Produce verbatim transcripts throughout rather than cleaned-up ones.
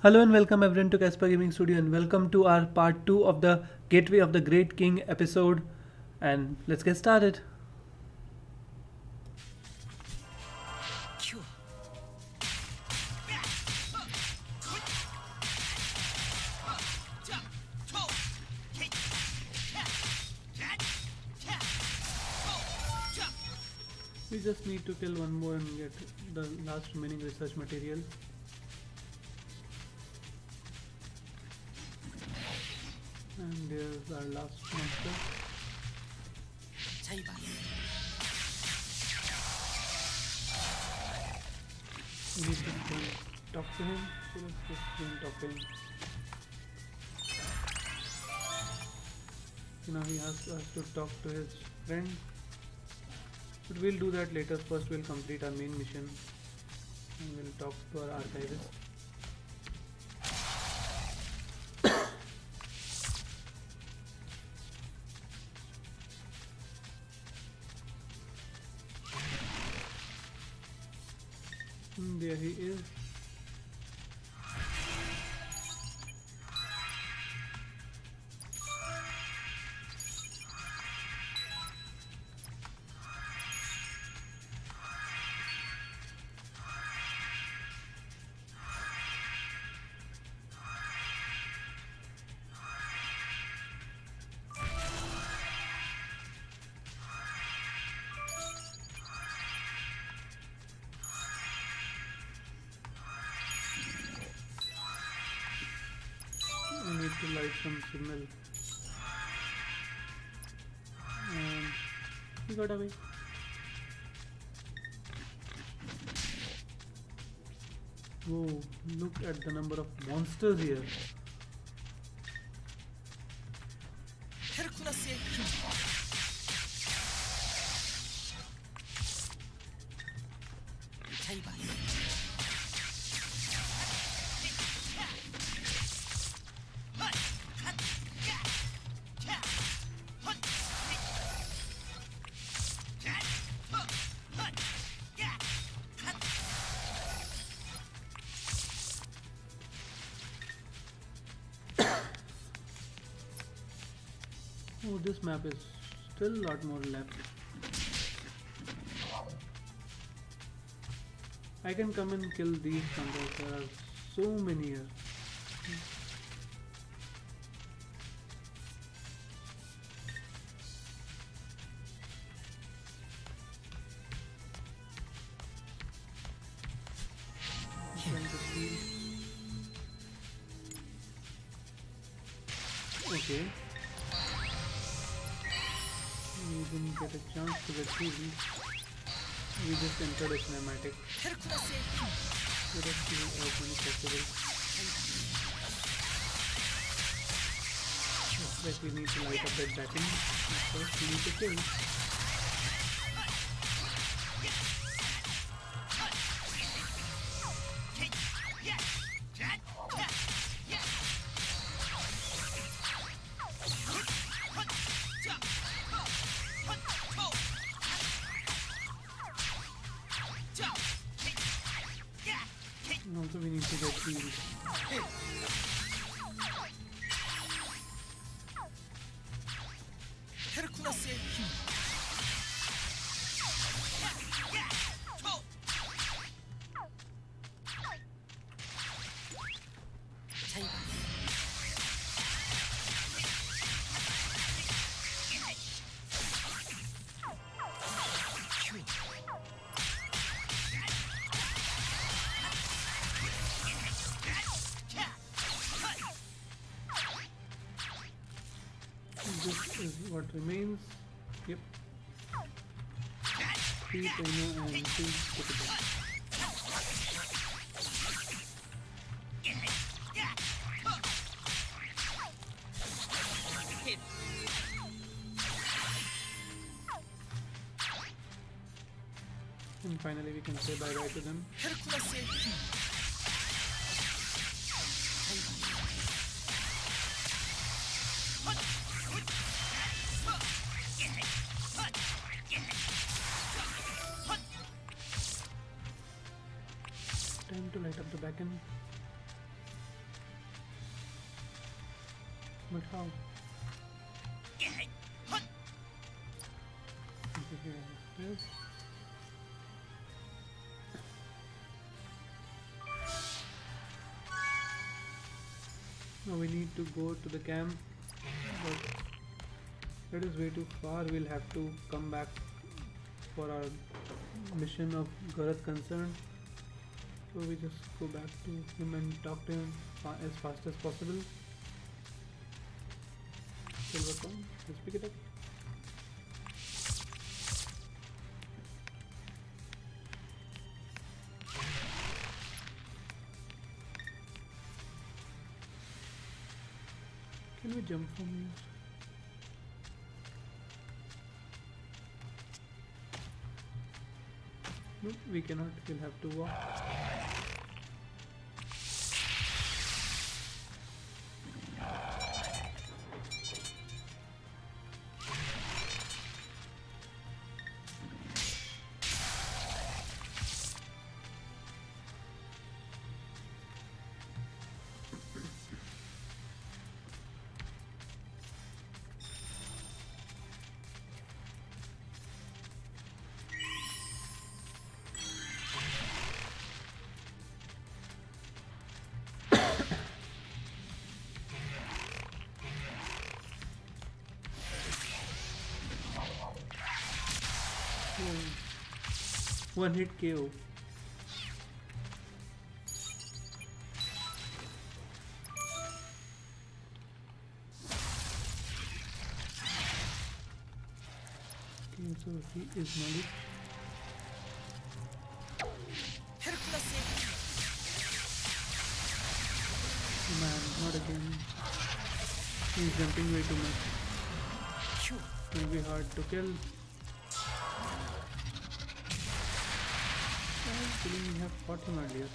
Hello and welcome everyone to Casper Gaming Studio and welcome to our part two of the Gateway of the Great King episode, and let's get started. We just need to kill one more and get the last remaining research material. And there's our last monster. We need to go and talk to him, so let's just go and talk to him. So now he asks us to talk to his friend, but we'll do that later. First we'll complete our main mission and we'll talk to our archivist. And there he is. I need to light some signal. And he got away. Whoa, look at the number of monsters here. Oh, this map is still a lot more left. I can come and kill these thunders. There are so many here. Trying to see. Okay. We didn't get a chance to get healed. We just entered a cinematic. Let us see as many possible. Like we need to light up that button. First we need to kill. Also we need to get healed. This is what remains. Yep. Three trainer and two typical. And finally we can say bye bye to them. Time to light up the backend. But how? Okay, yes. Now we need to go to the camp, but that is way too far. We'll have to come back for our mission of Garath concern. So we just go back to him and talk to him fa as fast as possible. Silver coin, let's pick it up. Can we jump from here? No, we cannot. We'll have to walk. One hit K O. Okay, so he is knowledge. Man, not again. He's jumping way too much. Will be hard to kill. We have fought him earlier.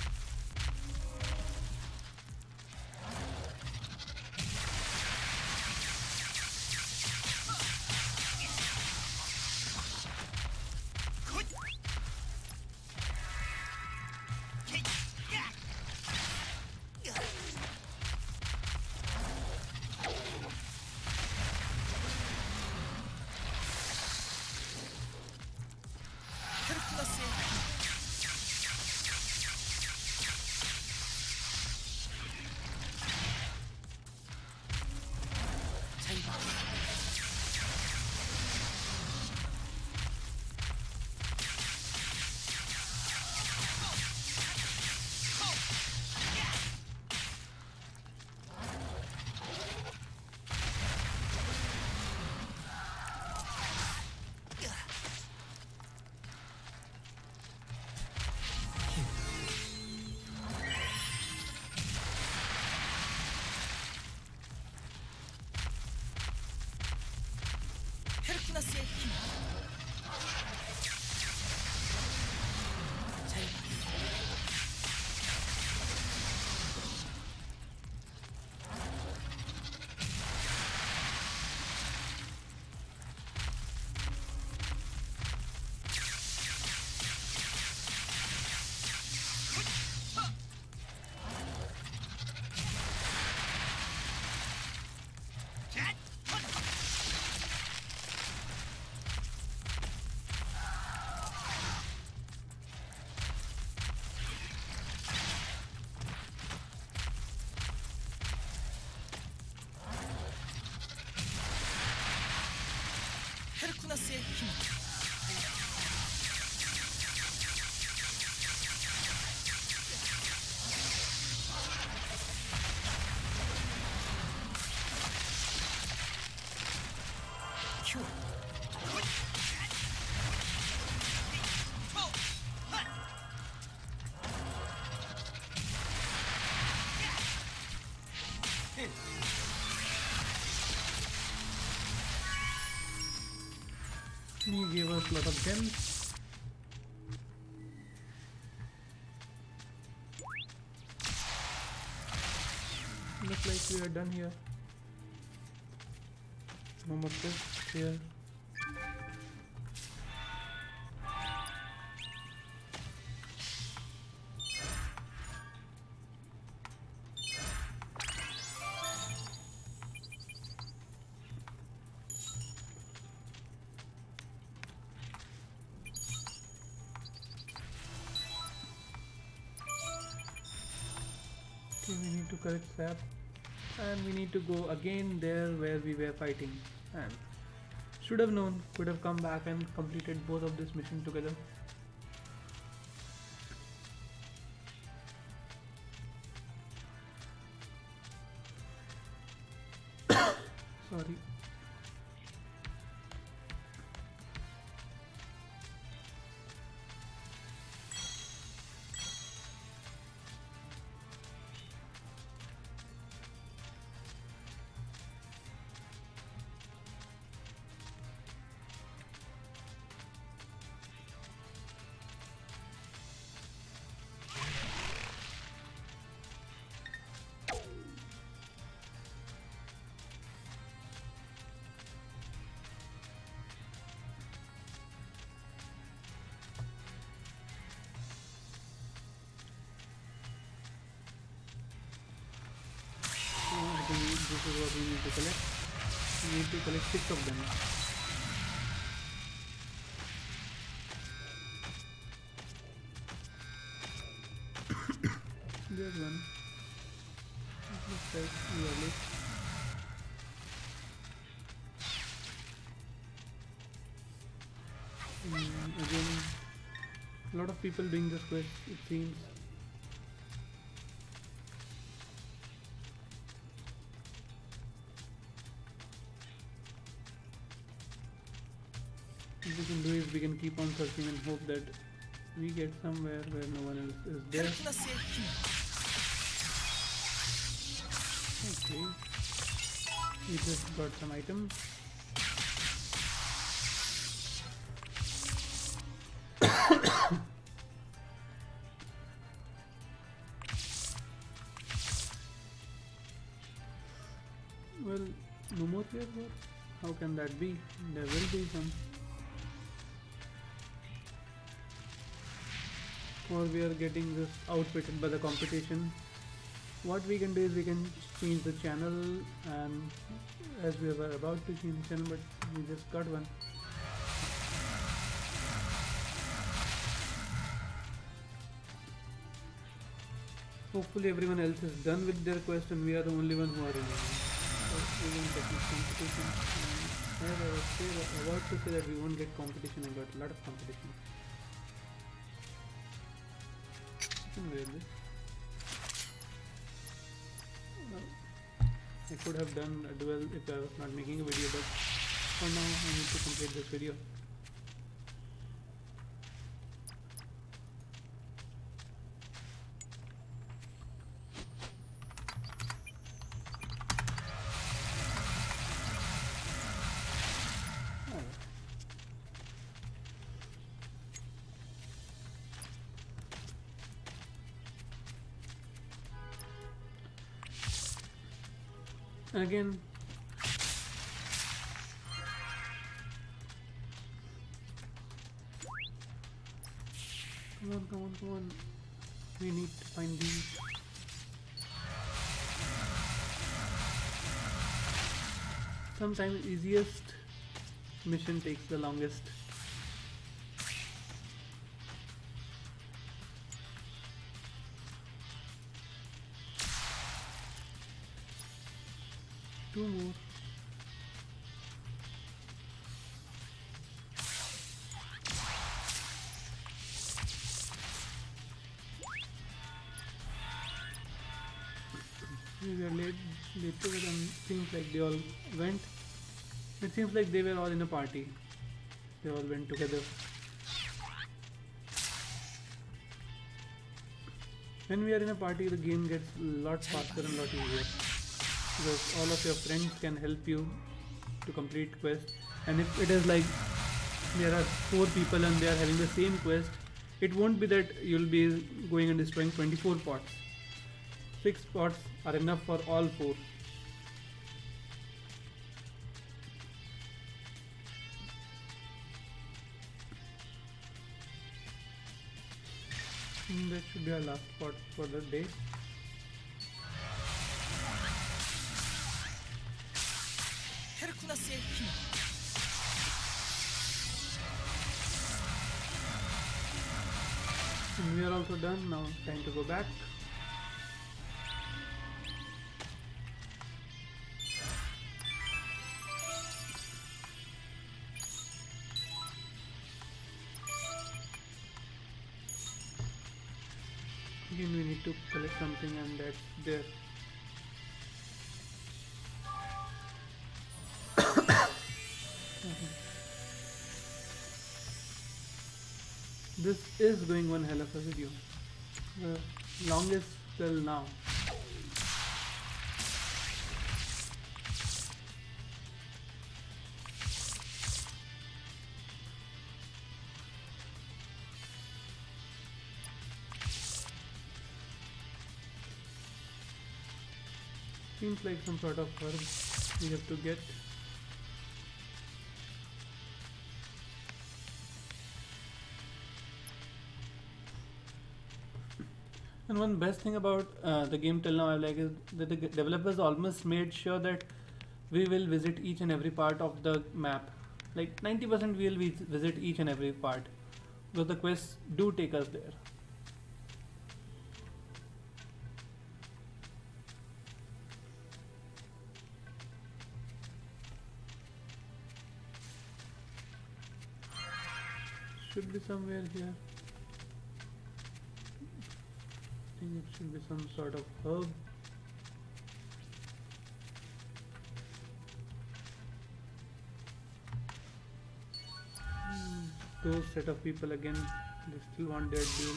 He gave us a lot of gems. Looks like we are done here. No more chests here. Okay, we need to collect sap, and we need to go again there where we were fighting. And should have known, could have come back and completed both of this mission together. Sorry. I think this is what we need to collect. We need to collect six of them. There's one. It looks like we are late. Mm, again, a lot of people doing this quest, it seems. What we can do is we can keep on searching and hope that we get somewhere where no one else is there. Okay, we just got some items. Well, no more here. How can that be? There will be some. Or we are getting this outfitted by the competition. What we can do is we can change the channel, and as we were about to change the channel, but we just got one. Hopefully everyone else is done with their quest and we are the only one who are remaining. So we won't get much competition. And as I was say, about to say that we won't get competition, I got a lot of competition. Really. Well, I could have done a duel if I was not making a video, but for now I need to complete this video. And again, come on, come on, come on. We need to find these. Sometimes easiest mission takes the longest. Two more. We were late, late to it, and seems like they all went. It seems like they were all in a party. They all went together. When we are in a party, the game gets a lot faster and a lot easier, because all of your friends can help you to complete quest. And if it is like there are four people and they are having the same quest, it won't be that you'll be going and destroying twenty-four pots. Six pots are enough for all four. And that should be our last pot for the day. And we are also done. Now time to go back. Again we need to collect something, and that's there. Okay. This is going one hell of a video. The longest till now. Seems like some sort of herb we have to get. And one best thing about uh, the game till now I like is that the g- developers almost made sure that we will visit each and every part of the map. Like ninety percent we will vi- visit each and every part because the quests do take us there. Should be somewhere here. I think it should be some sort of herb. Hmm, Those set of people again, they still want their deal.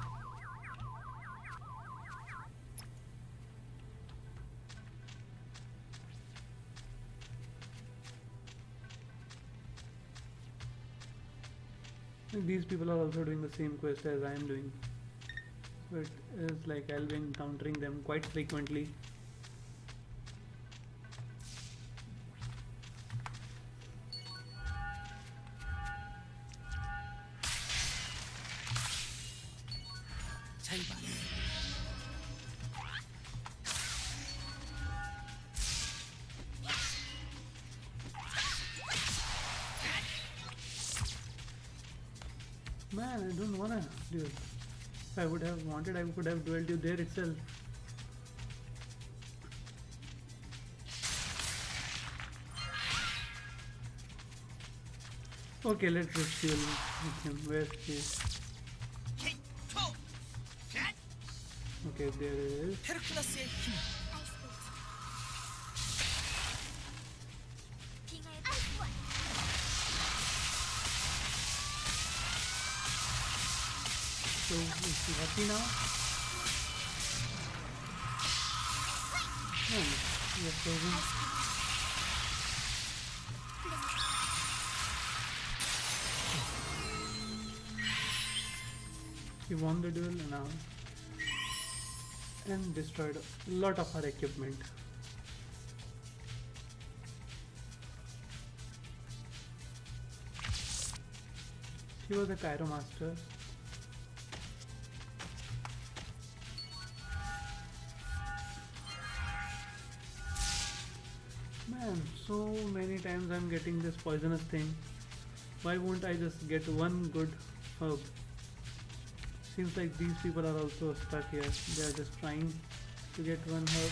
Like, these people are also doing the same quest as I am doing. So it is like I'll be encountering them quite frequently. 잘 봐. Man, I don't wanna do it. If I would have wanted, I could have duelled you there itself. Okay, let's just duel with him. Where's he? Okay, there it is. 헤르클라스의 힘. So, is he happy now? Oh, we are frozen. He won the duel now and destroyed a lot of our equipment. He was a Chiromaster. Man, so many times I'm getting this poisonous thing. Why won't I just get one good herb? Seems like these people are also stuck here. They are just trying to get one herb.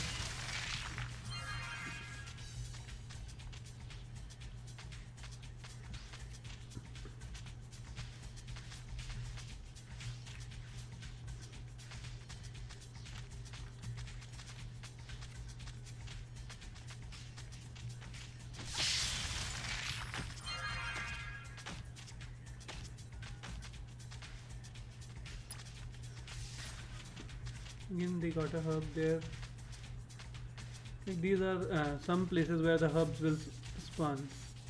Again, they got a herb there. Like, these are uh, some places where the herbs will s- spawn.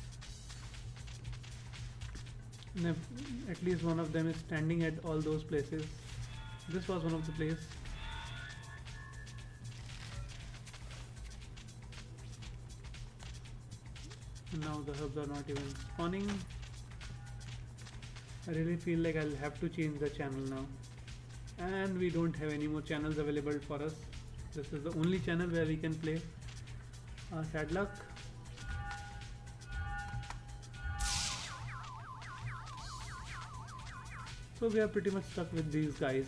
And if at least one of them is standing at all those places. This was one of the places. And now the herbs are not even spawning. I really feel like I'll have to change the channel now. And we don't have any more channels available for us. This is the only channel where we can play. Uh, sad luck. So we are pretty much stuck with these guys.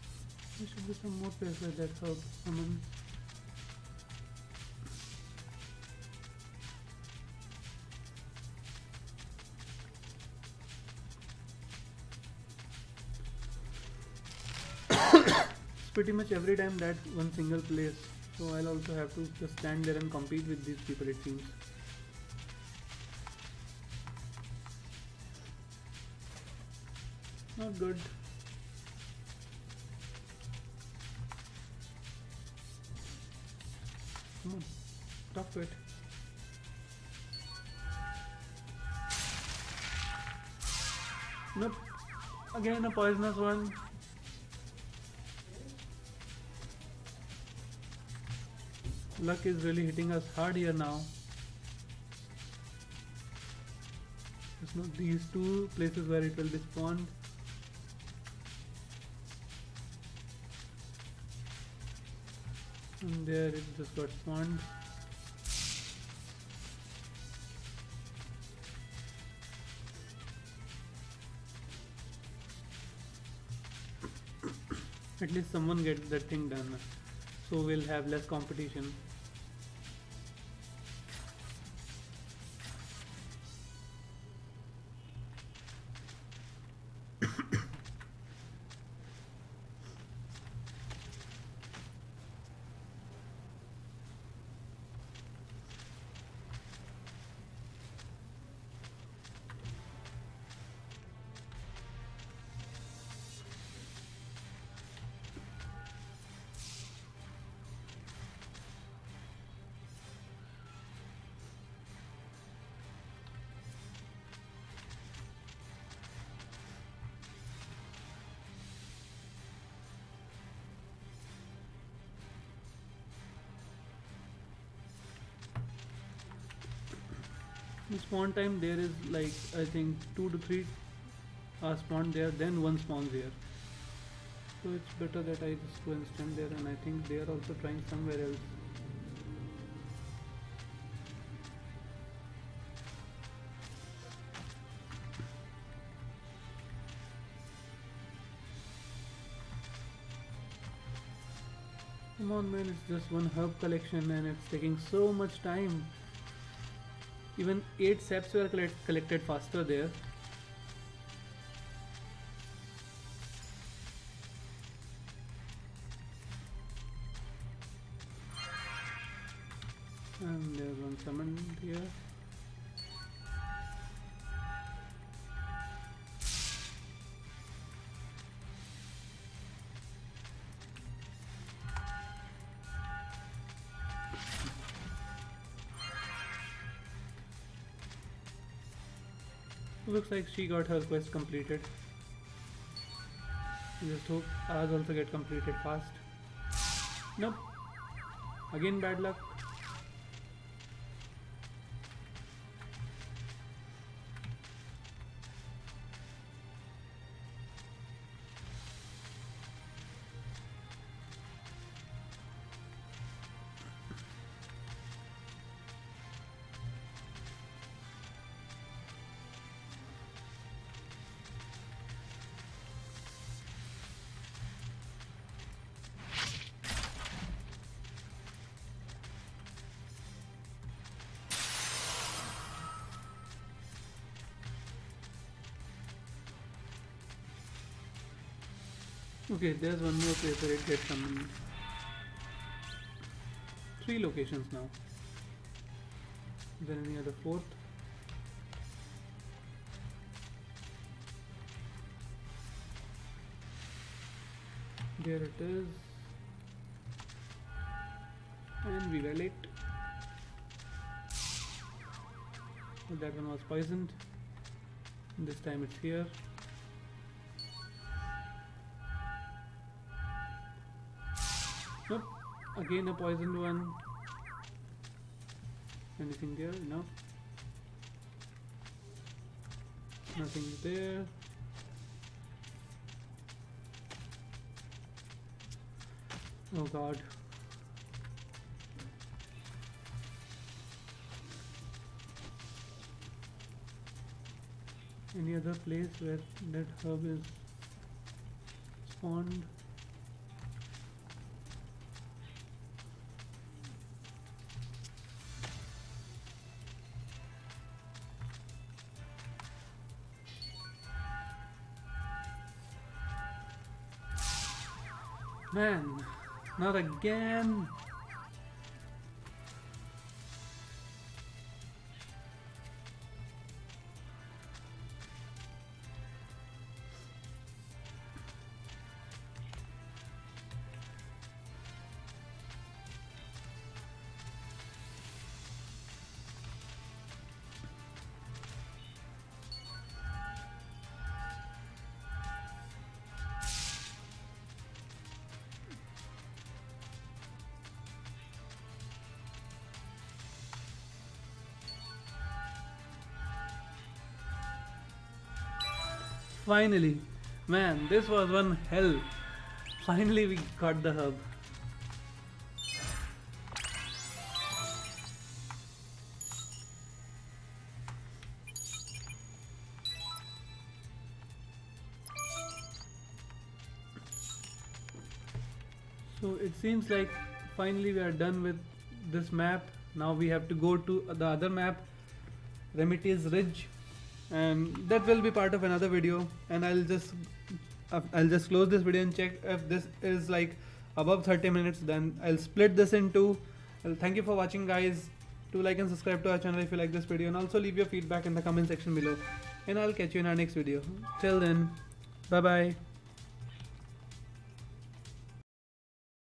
There should be some more places that help summon. pretty much every time that one single place. So I'll also have to just stand there and compete with these people, it seems. Not good. Come on, talk to it. Nope. Again a poisonous one. Luck is really hitting us hard here now. There's not these two places where it will be spawned. And there it just got spawned. At least someone gets that thing done, so we'll have less competition. In spawn time there is like I think two to three are spawned there, then one spawns here. So it's better that I just go and stand there, and I think they are also trying somewhere else. Come on man, it's just one herb collection and it's taking so much time. Even eight saps were collect collected faster there. And there's one summoned here. Looks like she got her quest completed. Just hope ours also get completed fast. Nope. Again bad luck. Okay, there's one more place where it gets summoned. Three locations now. Is there any other fourth? There it is. And we got it. That one was poisoned. This time it's here. Nope. Again a poisoned one. Anything there? No. Nothing there. Oh god. Any other place where that herb is spawned? Man, not again. Finally, man, this was one hell. Finally, we got the hub. So it seems like finally we are done with this map. Now we have to go to the other map, Remity's Ridge, and that will be part of another video. And I'll just uh, I'll just close this video and check if this is like above thirty minutes. Then I'll split this in two. Well, thank you for watching, guys. Do like and subscribe to our channel if you like this video, and also leave your feedback in the comment section below. And I'll catch you in our next video. Till then, bye bye.